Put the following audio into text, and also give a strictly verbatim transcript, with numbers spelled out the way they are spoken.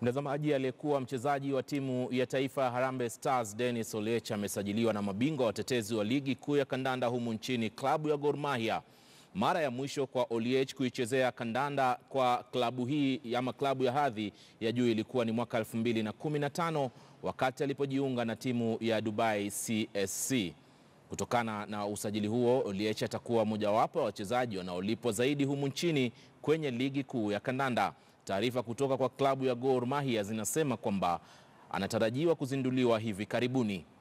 Mtazamaji, aliyekuwa mchezaji wa timu ya taifa Harambee Stars Dennis Oliech amesajiliwa na mabingwa watetezi wa ligi kuu ya kandanda humu nchini, klabu ya Gor Mahia. Mara ya mwisho kwa Oliech kuichezea kandanda kwa klabu hii ama klabu ya hadhi ya juu ilikuwa ni mwaka elfu mbili na kumi na tano wakati alipojiunga na timu ya Dubai C S C. Kutokana na usajili huo, Oliech atakuwa mojawapo wa wachezaji wanaolipwa zaidi humu nchini kwenye ligi kuu ya kandanda. Taarifa kutoka kwa klabu ya Gor Mahia zinasema kwamba anatarajiwa kuzinduliwa hivi karibuni.